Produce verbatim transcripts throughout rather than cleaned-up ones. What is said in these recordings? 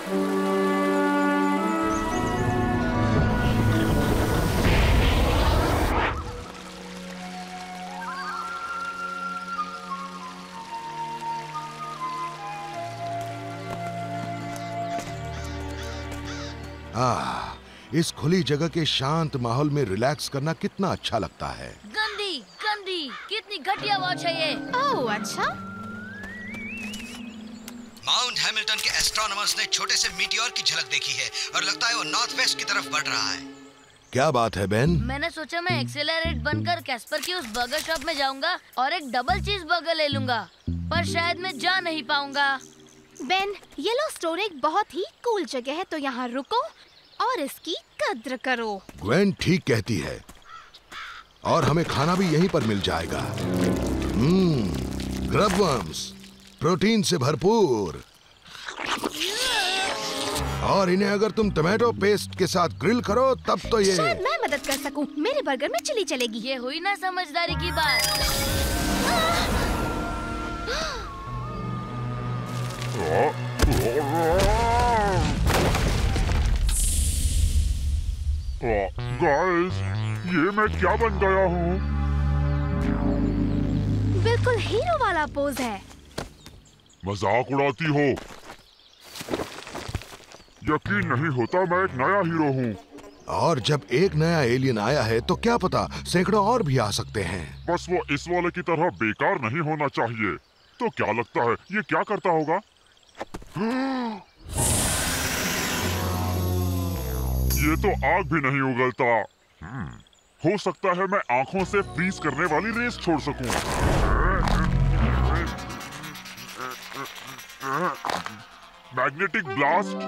आह, इस खुली जगह के शांत माहौल में रिलैक्स करना कितना अच्छा लगता है। गंदी गंदी कितनी घटिया वॉच है ये। ओह अच्छा। माउंट हैमिल्टन के एस्ट्रोनॉमर्स ने छोटे से मीटियोर की झलक देखी है और लगता है वो नॉर्थ वेस्ट की तरफ बढ़ रहा है। क्या बात है बेन? मैंने सोचा मैं एक्सेलरेट बनकर कैस्पर की उस बर्गर शॉप में जाऊंगा और एक डबल चीज बर्गर ले लूंगा, पर शायद मैं जा नहीं पाऊंगा। बेन, येलोस्टोन एक बहुत ही कूल जगह है, तो यहाँ रुको और इसकी कद्र करो। ग्वेन ठीक कहती है, और हमें खाना भी यहीं पर मिल जाएगा। हम्म, ग्रबवर्म्स, प्रोटीन से भरपूर। और इन्हें अगर तुम टमाटो पेस्ट के साथ ग्रिल करो तब तो ये। शायद मैं मदद कर सकूं। मेरे बर्गर में चिली चलेगी। ये हुई ना समझदारी की बात। गाइस, ये मैं क्या बन गया हूँ? बिल्कुल हीरो वाला पोज है। मजाक उड़ाती हो? यकीन नहीं होता मैं एक नया हीरो हूँ। और जब एक नया एलियन आया है तो क्या पता सैकड़ों और भी आ सकते हैं। बस वो इस वाले की तरह बेकार नहीं होना चाहिए। तो क्या लगता है ये क्या करता होगा? ये तो आग भी नहीं उगलता। हो सकता है मैं आंखों से फ्रीज करने वाली रेस छोड़ सकूं। Magnetic blast.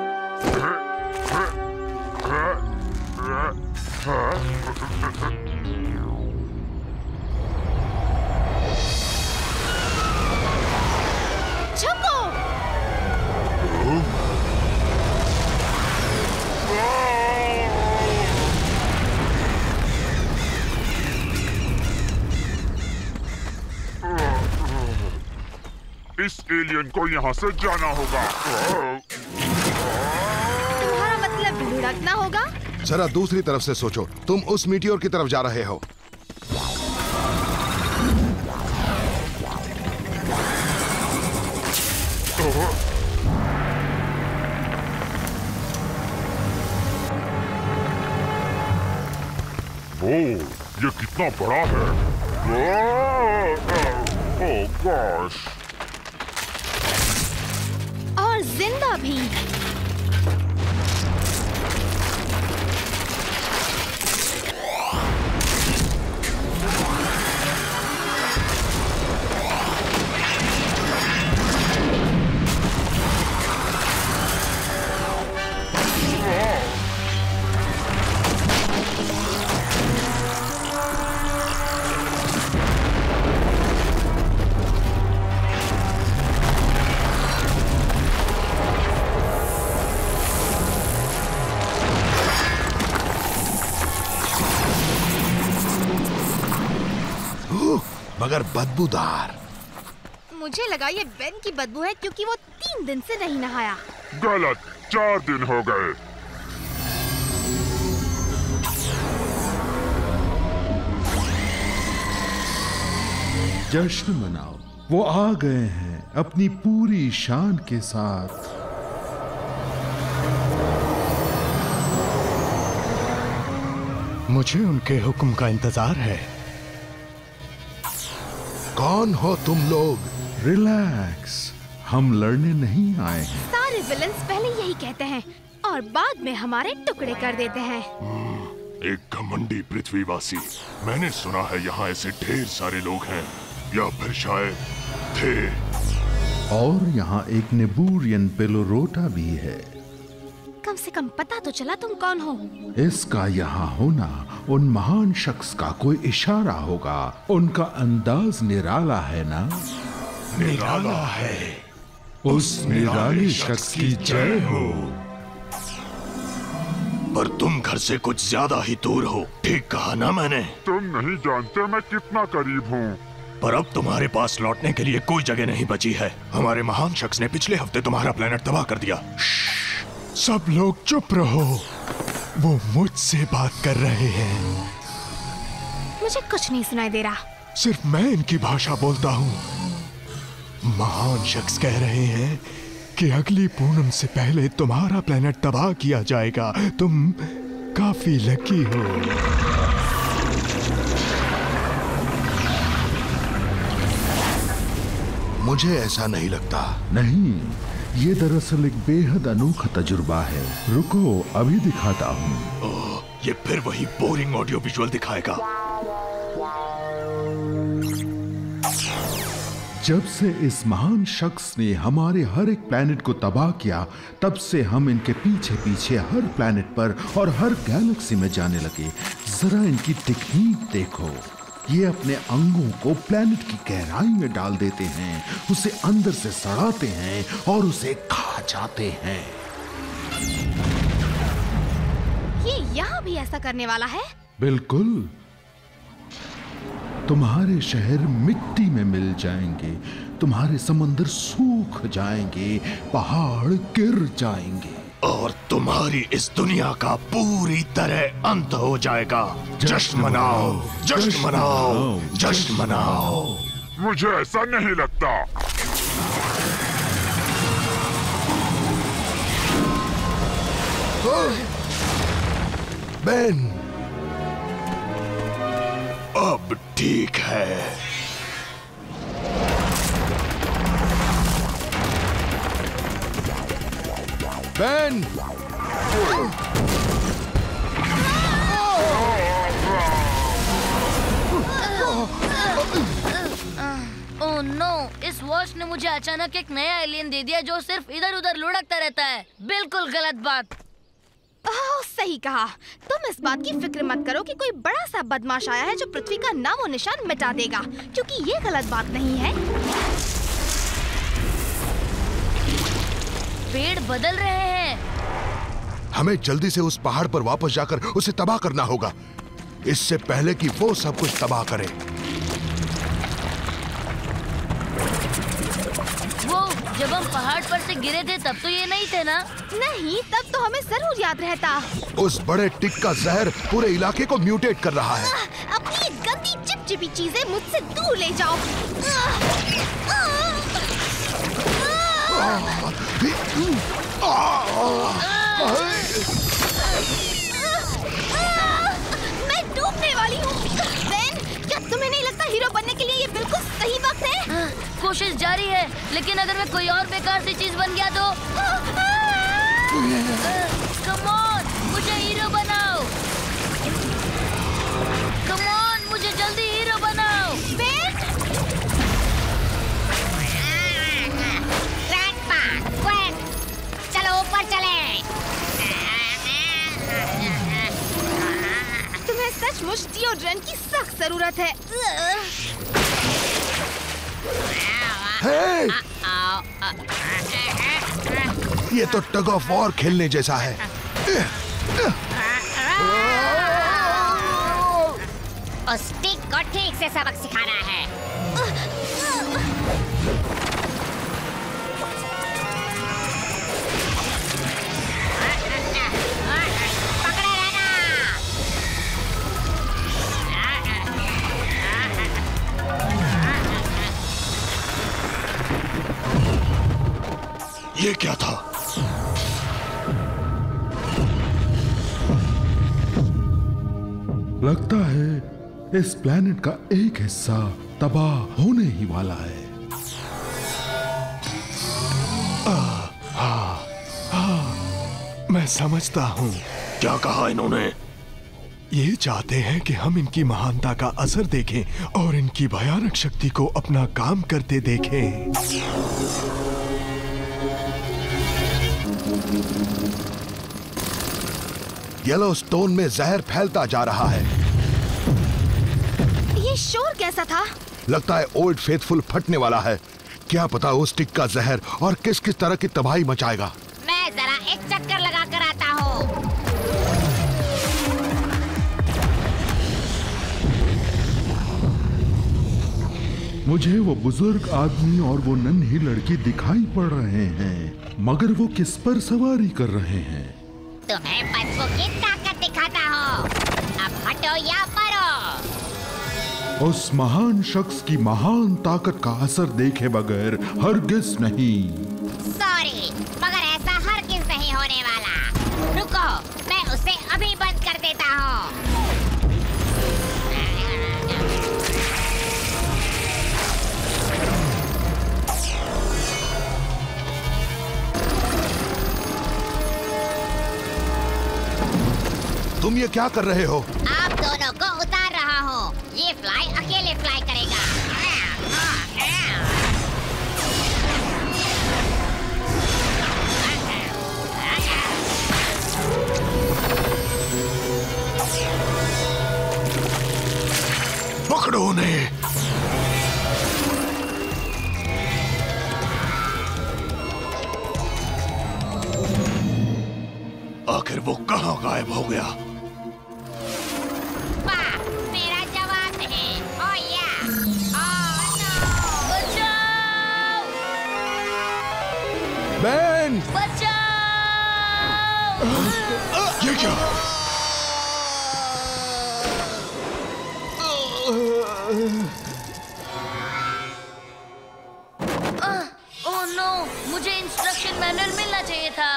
झुको। इस एलियन को यहाँ से जाना होगा। तुम्हारा मतलब लुढ़कना होगा? जरा दूसरी तरफ से सोचो, तुम उस मीटियोर की तरफ जा रहे हो। ओह, ये कितना बड़ा है। Oh gosh. और जिंदा भी। मगर बदबूदार। मुझे लगा ये बेन की बदबू है क्योंकि वो तीन दिन से नहीं नहाया। गलत, चार दिन हो गए। जश्न मनाओ, वो आ गए हैं अपनी पूरी शान के साथ। मुझे उनके हुक्म का इंतजार है। कौन हो तुम लोग? रिलैक्स, हम लड़ने नहीं आए हैं। सारे विलन्स पहले यही कहते हैं और बाद में हमारे टुकड़े कर देते हैं। एक घमंडी पृथ्वीवासी। मैंने सुना है यहाँ ऐसे ढेर सारे लोग हैं, या फिर शायद थे। और यहाँ एक नेबूरियन पेलोरोटा भी है। कम से कम पता तो चला तुम कौन हो। इसका यहाँ होना उन महान शख्स का कोई इशारा होगा। उनका अंदाज निराला है ना? निराला है। उस निराले शख्स की जय हो। पर तुम घर से कुछ ज्यादा ही दूर हो, ठीक कहा ना मैंने? तुम नहीं जानते मैं कितना करीब हूँ। पर अब तुम्हारे पास लौटने के लिए कोई जगह नहीं बची है। हमारे महान शख्स ने पिछले हफ्ते तुम्हारा प्लेनेट तबाह कर दिया। सब लोग चुप रहो, वो मुझसे बात कर रहे हैं। मुझे कुछ नहीं सुनाई दे रहा। सिर्फ मैं इनकी भाषा बोलता हूँ। महान शख्स कह रहे हैं कि अगली पूनम से पहले तुम्हारा प्लेनेट तबाह किया जाएगा। तुम काफी लकी हो। मुझे ऐसा नहीं लगता। नहीं, ये दरअसल एक बेहद अनोखा तजुर्बा है। रुको, अभी दिखाता हूँ। ये फिर वही बोरिंग ऑडियो विजुअल दिखाएगा। जब से इस महान शख्स ने हमारे हर एक प्लैनेट को तबाह किया, तब से हम इनके पीछे पीछे हर प्लैनेट पर और हर गैलेक्सी में जाने लगे। जरा इनकी टेक्निक देखो। ये अपने अंगों को प्लैनेट की गहराई में डाल देते हैं, उसे अंदर से सड़ाते हैं और उसे खा जाते हैं। ये यहाँ भी ऐसा करने वाला है? बिल्कुल। तुम्हारे शहर मिट्टी में मिल जाएंगे, तुम्हारे समंदर सूख जाएंगे, पहाड़ गिर जाएंगे और तुम्हारी इस दुनिया का पूरी तरह अंत हो जाएगा। जश्न मनाओ, जश्न मनाओ, जश्न मनाओ। मुझे ऐसा नहीं लगता। बेन, अब ठीक है। बेन, ओह नो, इस वॉच ने मुझे अचानक एक नया एलियन दे दिया जो सिर्फ इधर उधर लुढ़कता रहता है। बिल्कुल गलत बात। ओह, सही कहा। तुम इस बात की फिक्र मत करो कि कोई बड़ा सा बदमाश आया है जो पृथ्वी का नाम और निशान मिटा देगा, क्योंकि ये गलत बात नहीं है। पेड़ बदल रहे हैं। हमें जल्दी से उस पहाड़ पर वापस जाकर उसे तबाह करना होगा, इससे पहले कि वो सब कुछ तबाह करे। वो जब हम पहाड़ पर से गिरे थे तब तो ये नहीं थे ना? नहीं, तब तो हमें जरूर याद रहता। उस बड़े टिक का जहर पूरे इलाके को म्यूटेट कर रहा है। अपनी ये गंदी चिपचिपी चीजें मुझसे दूर ले जाओ। मैं डूबने वाली हूँ। बेन, क्या तुम्हें नहीं लगता हीरो बनने के लिए ये बिल्कुल सही वक्त है? कोशिश जारी है, लेकिन अगर मैं कोई और बेकार सी चीज बन गया तो? कम ऑन, मुझे हीरो बनाओ। कम ऑन, मुझे जल्दी हीरो बनाओ। बेन, चलो ऊपर चले। तुम्हें सचमुच डिओड्रेंट की सख्त जरूरत है। हे! ये तो टग ऑफ वॉर खेलने जैसा है। उस स्टिक को ठीक से सबक सिखाना है। पकड़े रहना। ये क्या था? लगता है इस प्लैनेट का एक हिस्सा तबाह होने ही वाला है। आ, हाँ, हाँ, मैं समझता हूँ। क्या कहा इन्होंने? ये चाहते हैं कि हम इनकी महानता का असर देखें और इनकी भयानक शक्ति को अपना काम करते देखें। येलोस्टोन में जहर फैलता जा रहा है। ये शोर कैसा था? लगता है ओल्ड फेथफुल फटने वाला है। क्या पता उस टिक का जहर और किस किस तरह की तबाही मचाएगा। मैं जरा एक चक्कर लगा कर आता हूँ। मुझे वो बुजुर्ग आदमी और वो नन्ही लड़की दिखाई पड़ रहे हैं। मगर वो किस पर सवारी कर रहे हैं? तुम्हें बदबू की ताकत दिखाता हूँ। अब हटो या मरो। उस महान शख्स की महान ताकत का असर देखे बगैर हरगिज नहीं। सॉरी, मगर ऐसा हरगिज नहीं होने वाला। रुको, मैं उसे अभी बंद कर देता हूँ। तुम ये क्या कर रहे हो? आप दोनों को उतार रहा हूँ। ये फ्लाई अकेले फ्लाई करेगा। पकड़ो उन्हें। आखिर वो कहाँ गायब हो गया? वाह, मेरा जवाब नहीं। ओह या, ओह नो। बचाओ! बैन! बचाओ! ये क्या? ओह नो, मुझे इंस्ट्रक्शन मैनुअल मिलना चाहिए था।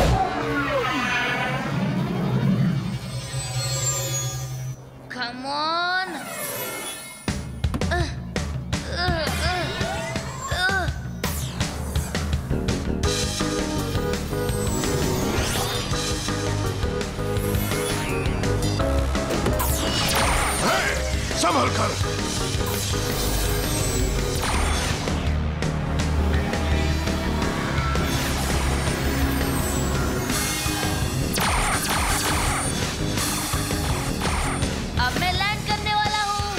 Come on. Uh, uh, uh, uh. Hey, संभल कर। अब मैं लैंड करने वाला हूँ।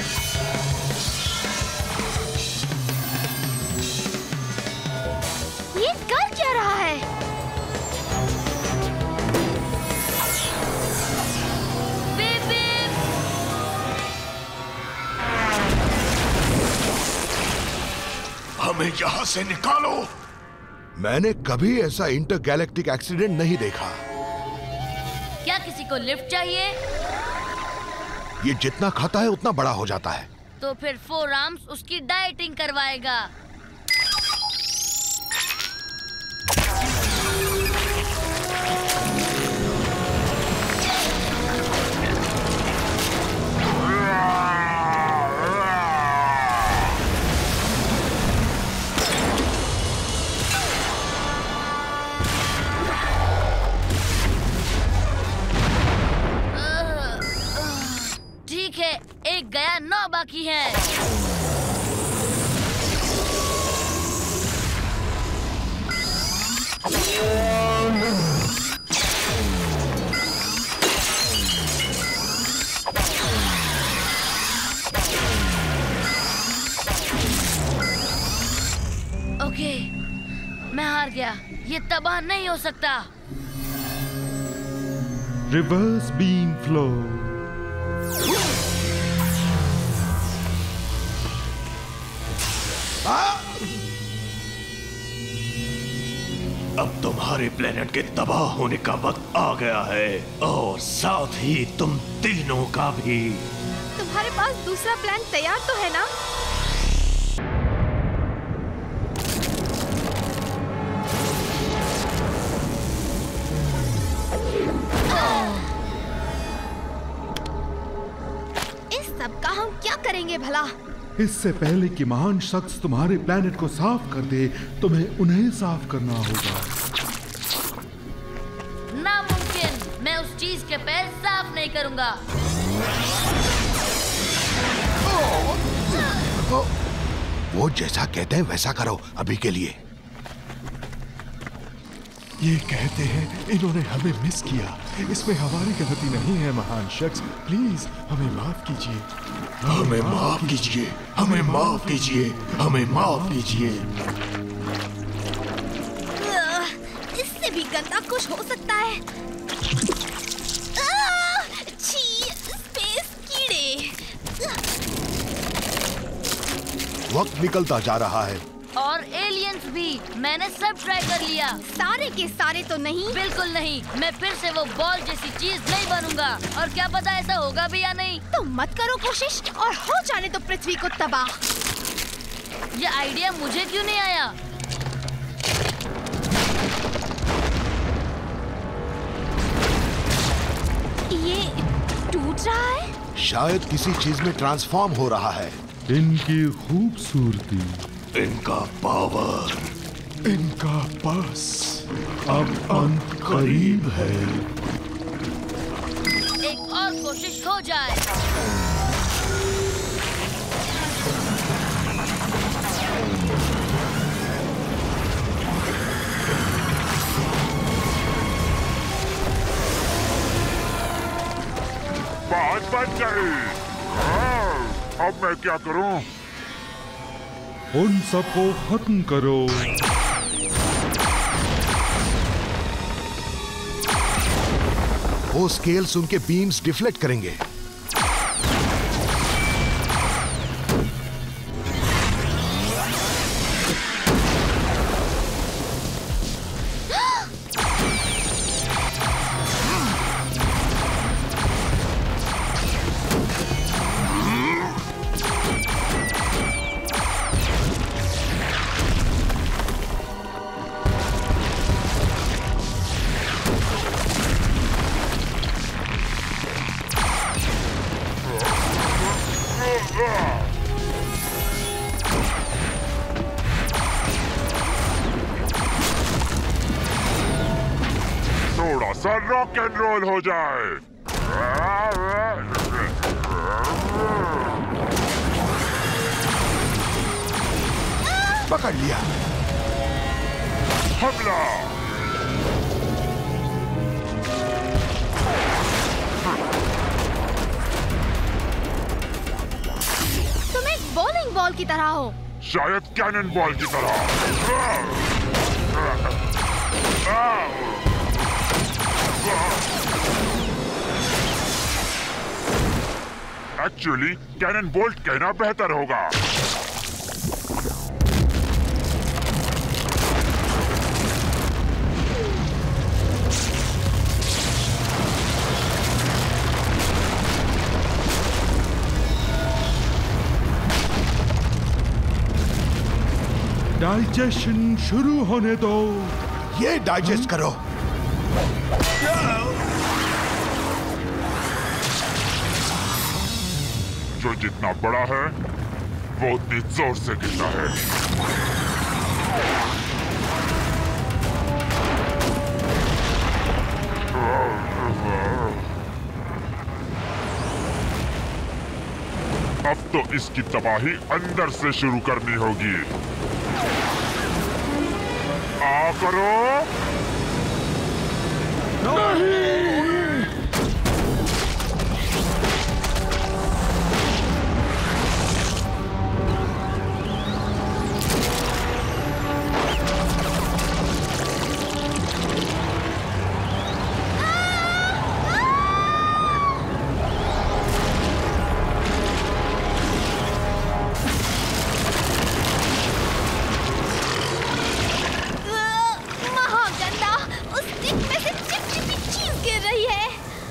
ये कर क्या रहा है? Beep beep. हमें यहाँ से निकालो। मैंने कभी ऐसा इंटरगैलेक्टिक एक्सीडेंट नहीं देखा। क्या किसी को लिफ्ट चाहिए? ये जितना खाता है उतना बड़ा हो जाता है। तो फिर फोर आर्म्स उसकी डाइटिंग करवाएगा। ठीक है, एक गया, नौ बाकी हैं। ओके, मैं हार गया। ये तबाह नहीं हो सकता। Reverse beam flow. अब तुम्हारे प्लेनेट के तबाह होने का वक्त आ गया है, और साथ ही तुम तीनों का भी। तुम्हारे पास दूसरा प्लान तैयार तो है ना? इस सब का हम क्या करेंगे भला? इससे पहले कि महान शख्स तुम्हारे प्लेनेट को साफ कर दे, तुम्हें उन्हें साफ करना होगा। नामुमकिन, मैं उस चीज के पैर साफ नहीं करूंगा। वो जैसा कहते हैं वैसा करो अभी के लिए। ये कहते हैं इन्होंने हमें मिस किया। इसमें हमारी गलती नहीं है महान शख्स, प्लीज हमें माफ कीजिए। हमें माफ कीजिए, हमें माफ कीजिए, हमें माफ कीजिए। इससे भी गंदा कुछ हो सकता है। आह! छी, स्पेस कीड़े। वक्त निकलता जा रहा है। और एलियंस भी। मैंने सब ट्राई कर लिया। सारे के सारे तो नहीं। बिल्कुल नहीं। मैं फिर से वो बॉल जैसी चीज नहीं बनूंगा। और क्या पता ऐसा होगा भी या नहीं। तो मत करो कोशिश और हो जाने तो पृथ्वी को तबाह। ये आइडिया मुझे क्यों नहीं आया? ये टूट रहा है। शायद किसी चीज में ट्रांसफॉर्म हो रहा है। इनकी खूबसूरती, इनका पावर, इनका बस अब अंत करीब है। एक और कोशिश हो जाए। बात बन गई। अब मैं क्या करूं? उन सबको खत्म करो। वो स्केल्स उनके बीम्स डिफ्लेक्ट करेंगे। थोड़ा सा रॉक एंड रोल हो जाए। पकड़ लिया। हमला। तुम एक बॉलिंग बॉल की तरह हो। शायद कैनन बॉल की तरह। एक्चुअली कैनन बोल्ट कहना बेहतर होगा। डाइजेशन शुरू होने दो। ये डाइजेस्ट करो। जो जितना बड़ा है वो उतनी जोर से गिरता है। अब तो इसकी तबाही अंदर से शुरू करनी होगी। आ करो। महागंदा, उस स्टिक में से चिपचिपी चीज गिर रही है।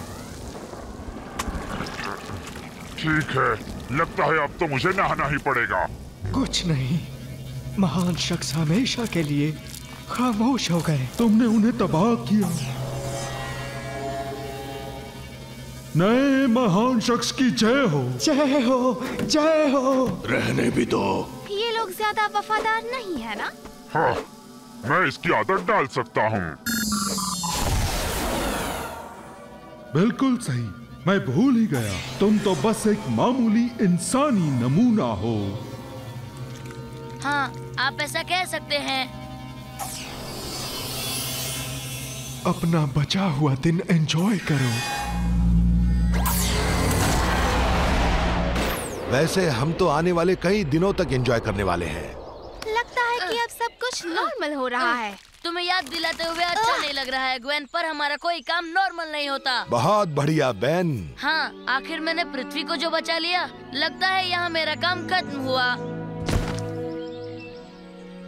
ठीक है, लगता है अब तो मुझे नहाना ही पड़ेगा। कुछ नहीं, महान शख्स हमेशा के लिए खामोश हो गए। तुमने उन्हें तबाह किया। नए महान शख्स की जय हो। जय हो, जय हो। रहने भी दो। ये लोग ज्यादा वफादार नहीं है ना? हाँ, मैं इसकी आदत डाल सकता हूँ। बिल्कुल सही, मैं भूल ही गया। तुम तो बस एक मामूली इंसानी नमूना हो। हाँ, आप ऐसा कह सकते हैं। अपना बचा हुआ दिन एंजॉय करो। वैसे हम तो आने वाले कई दिनों तक एंजॉय करने वाले हैं। लगता है कि अब सब कुछ नॉर्मल हो रहा है। तुम्हें याद दिलाते हुए अच्छा नहीं लग रहा है ग्वेन, पर हमारा कोई काम नॉर्मल नहीं होता। बहुत बढ़िया बेन। हाँ, आखिर मैंने पृथ्वी को जो बचा लिया। लगता है यहाँ मेरा काम खत्म हुआ।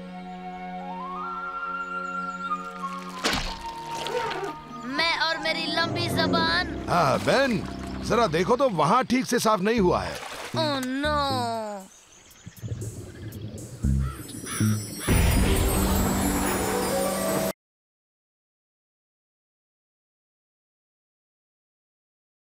तेरी लंबी जबान। हाँ बेन, जरा देखो तो वहाँ ठीक से साफ नहीं हुआ है। Oh no.